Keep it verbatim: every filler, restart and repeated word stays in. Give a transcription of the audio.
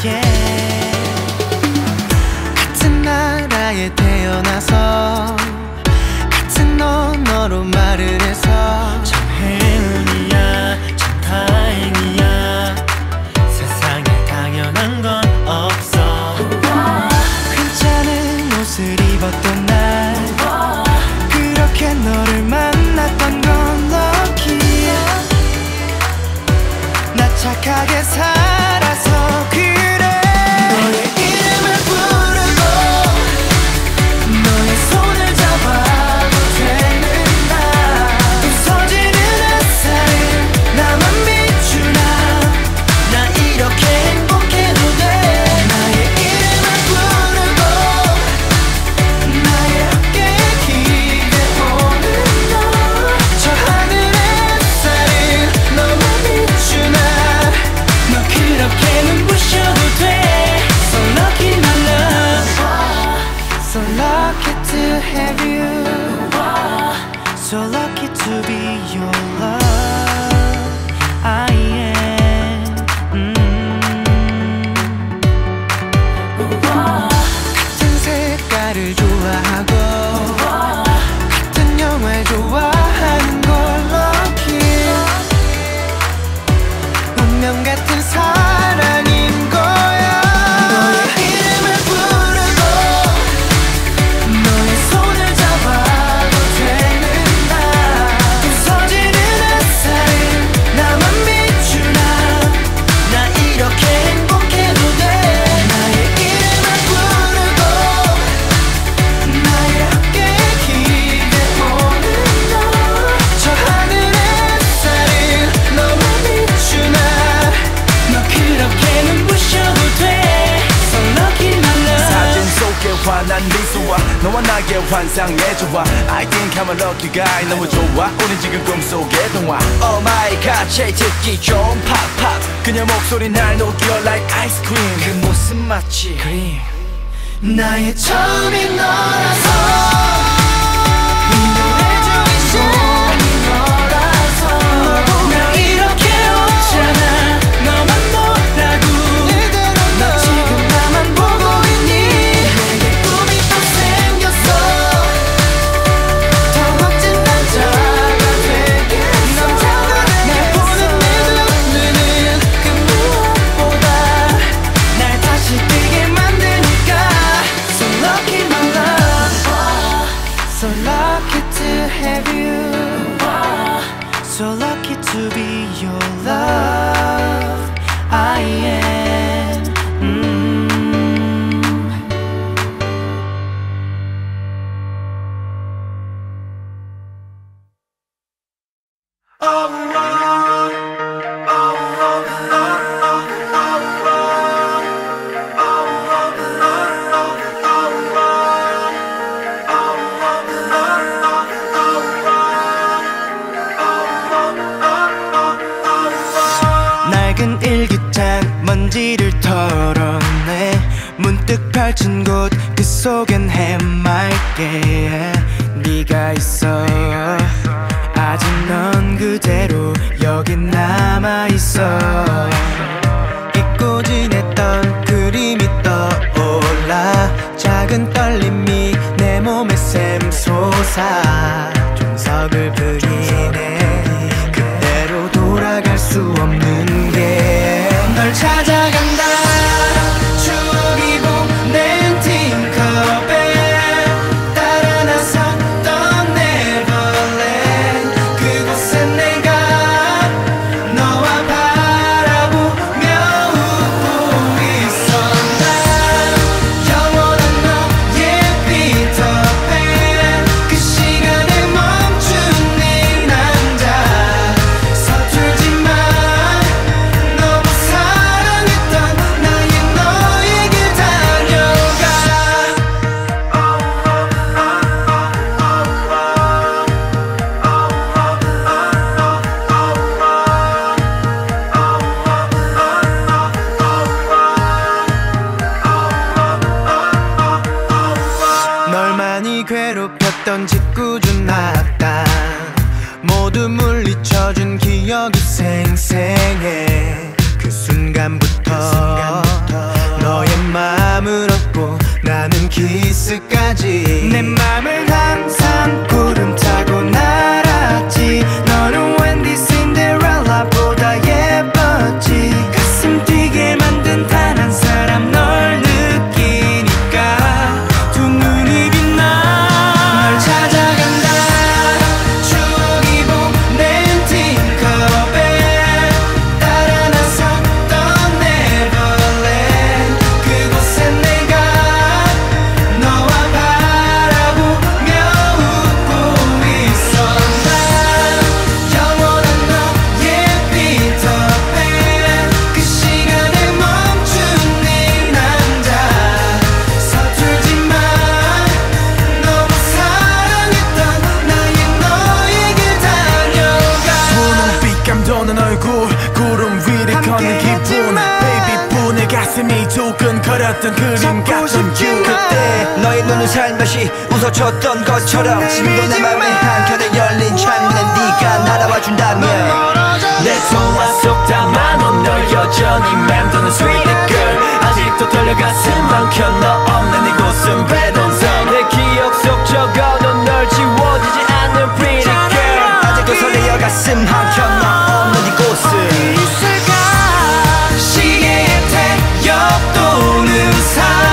yeah. 같은 나라에 태어나서 같은 언어로 말을 해서 참 행운이야, 참 다행이야. 세상에 당연한 건 없어. 괜찮은 옷을 입었던 날 그렇게 너를 만났던 건 lucky. 나 착하게 살아서 그래. 너의 이름을 부르고 너의 손을 잡아도 되는 날 부서지는 햇살을 나만 비추나 나 이렇게 행복해도 돼. 나의 이름을 부르고 나의 어깨에 기대보는 너 저 하늘의 햇살을 너만 비추나 너 그렇게 눈부셔도 돼. So lucky my love, so lucky to have you, so lucky to be your love. I am 음. 같은 색깔을 좋아하고 같은 영화를 좋아하는 걸 lucky. 운명 같은 사랑인 거야. 너의 이름을 부르고 너의 손을 잡아도 되는 날 부서지는 햇살을 나만 비추나 나 이렇게 행복해도 돼. 나의 이름을 부르고 나의 어깨에 기대보는 너 저 하늘의 햇살을 너만 비추나 너 그렇게 눈부셔도 돼. So lucky my love. 사진 속에 환한 미소와 너와 나의 환상의 조화. I think I'm a lucky guy. 너무 좋아 우린 지금 꿈속의 동화. Oh my god 제일 듣기 좋은 팝팝 그녀 목소리 날 녹여 like ice cream. 그 모습 마치 그림. 나의 처음인 너라서 이 노래 중에 시작이 너라서 나 이렇게 웃잖아. 너만 보라고 너 지금 나만 보고 있니. 내게 꿈이 또 생겼어. 더 멋진 남자가 되겠어. 날 보는 내 눈은 그 무엇보다 날 다시 뛰게 만드니까. So lucky my love, so lucky to have you, so lucky to be your love. I am 음. 낡은 일기장 먼지를 털어내 문득 펼친 곳 그 속엔 해맑게 네가 있어. 아직 넌 그대로 여긴 남아있어. 잊고 지냈던 그림이 떠올라 작은 떨림이 내 몸에 샘솟아 종석을 부리네. 그대로 돌아갈 수 없는 게 널 찾아간다. 추억이 보낸 팅커벨 따라 나섰던 네버랜드 그곳에 내가 너와 바라보며 웃고 있어. 난 영원한 너의 피터팬 그 시간에 멈춘 네 남자. 서툴지만 너무 사랑했던 나의 너에게 달려가. 널 많이 괴롭혔던 짓궂은 악당 모두 물리쳐준 기억이 생생해. 그 순간부터 가슴이 두근거렸던 그림 같은 뷰. 그때 너의 눈은 살며시 웃어줬던 것처럼 지금도 내 맘의 한켠에 열린 창문에 네가 날아와 준다면 내 통화 속 담아놓은 널 여전히 맴도는 sweet girl. 아직도 떨려 가슴만큼 너 없는 이곳은 red on zone. 내 기억 속 적어놓은 널 지워지지 않는 pretty girl. 아직도 설레어 가슴 한켠 너 없는 이곳은 시계의 태엽 도는 사